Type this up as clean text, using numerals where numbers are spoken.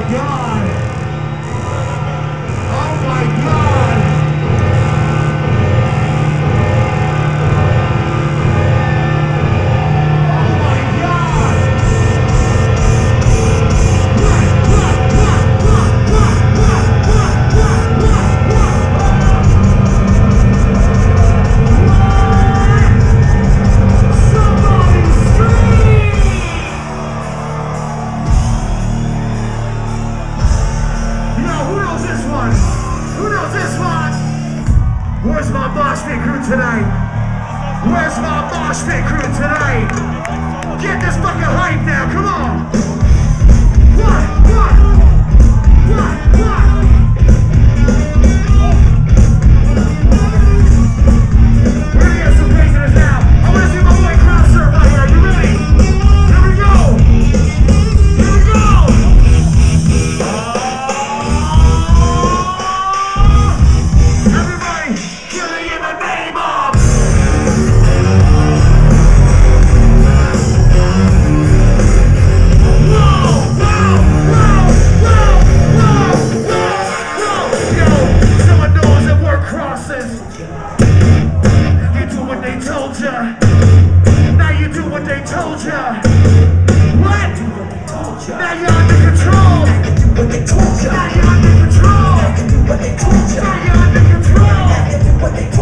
God. Oh my God. Oh my God. Somebody scream! Yo, who knows this one? Who knows this one? Where's my mosh pit crew tonight? Where's my mosh pit crew tonight? Get this fucking hype now, come on! What? We're gonna get some craziness now. I wanna see my boy crowd surf out here. Are you ready? Here we go! Here we go! Everybody, give me in the name of. Yo, someone knows that word crosses. You do what they told ya. Now you do what they told ya. What? Now you're under control. Now you're under control. Now you're under control.